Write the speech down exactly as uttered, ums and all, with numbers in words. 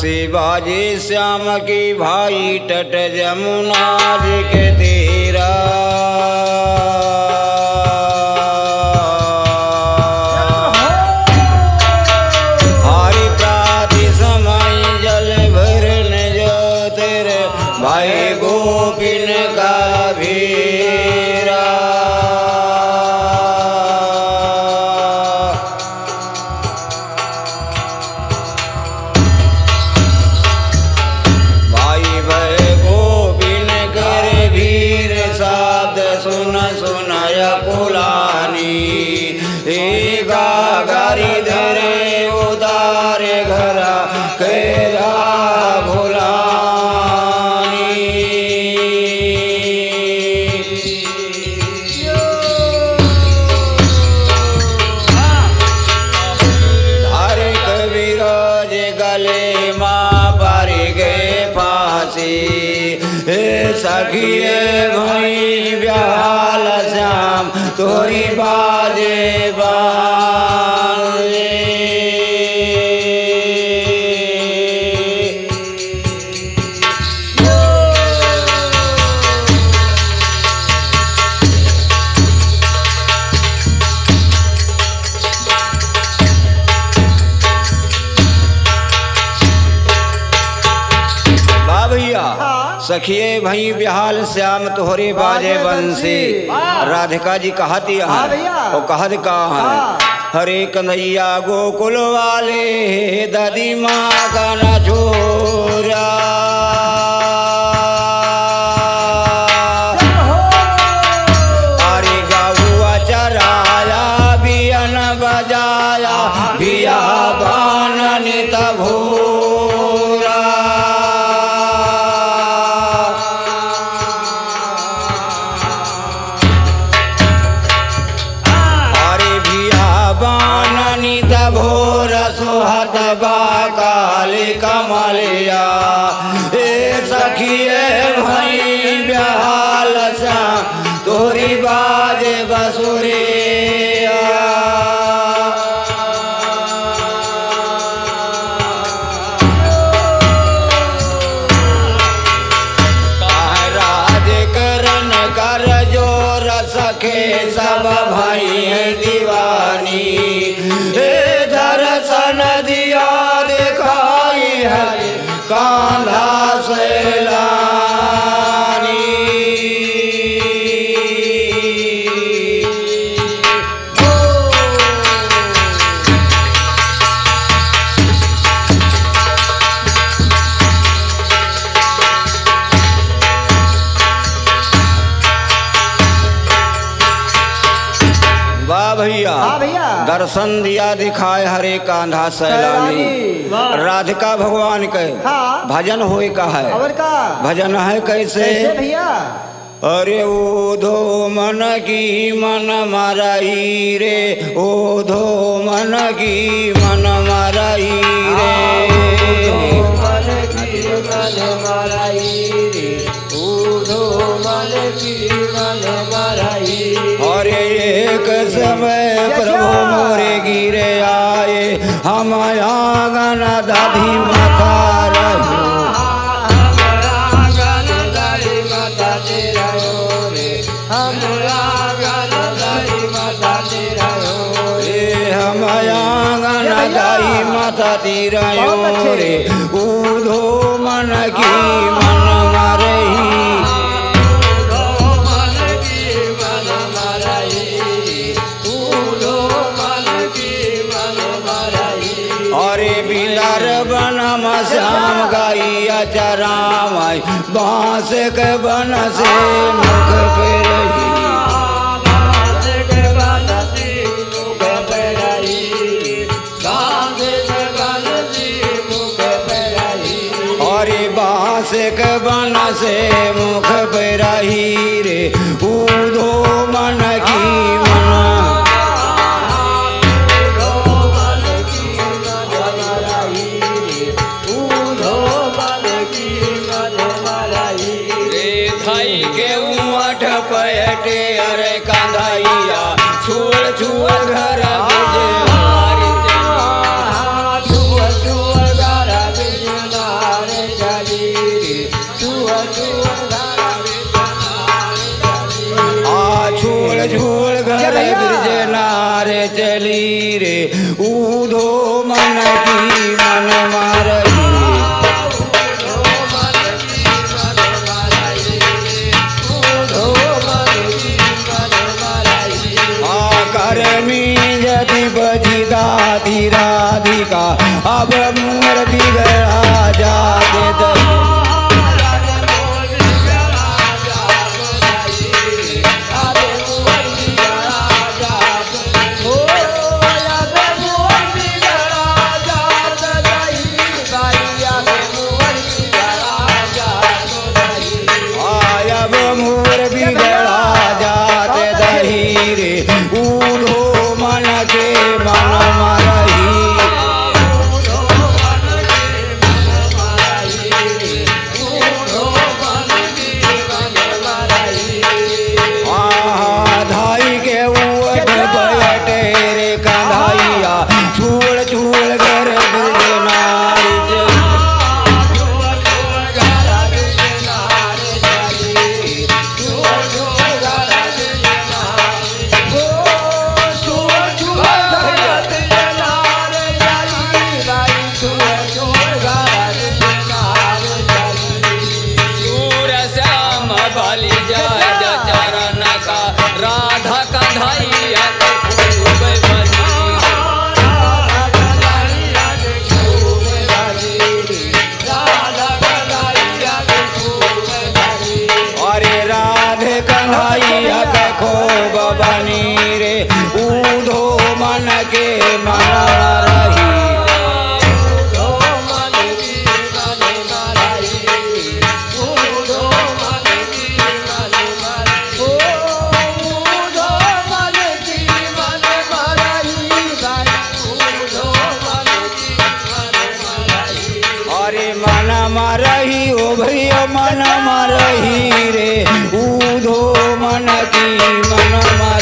बंसी बाजे श्याम की भाई तट जमुना जी के तीरा। हरि प्राति समय जल भरन जो तेरे भाई गोपिन का भीरा। सुन सुनय कुलानी गारी धरे उदारे घरा केरा भुलानी। धारे कबीरा जे गले माँ पारी गए फांसी। सखिए भई ब्याल श्याम तोरी बाजे बाजे। सखिए भई बिहाल श्याम तोहरे बाजे बंसी। राधिका जी कहती है वो कहत का है हरे कन्हैया गोकुल वाले दादी माँ का न छोरा। अरे गौआ चराया बियन बजाया बिया बानन तभो। काली कमलिया ए सखिए भई ब्याल श्याम तोरी बाजे बसुरिया। राज करन कर जोर सखे सब भाई दीवानी। दर्शन दिया दिखाई है कांधा से लानी। वाह भैया दर्शन दिया दिखाए हरे कांधा सैलानी। राधिका भगवान के भजन होए का है। भजन है कैसे भैया। अरे ओधो मन की मन माराई रे ओधो मन की मन माराई रे। मन की मन माराई रे ओधो मन की मन माराई। और एक समय प्रभु मोरे गिरे आए हम आंगन दादी माता रहो। हम आंगन दाई माता तीरायो रे ऊधो मन की मन मारही। अरे बिलार बनम श्याम गाइया चराम बांस के बन से मुख पे रही। अरे बांस के बन से मुख पे रही रे ऊधो मन की मन। पयटे अरे कांधाइया छोड़ छोड़ घर छुआ छुआ घर का अब मोर बिगड़ा जाते दही रही ओ भैया मन मरही रे ऊधो मन की मन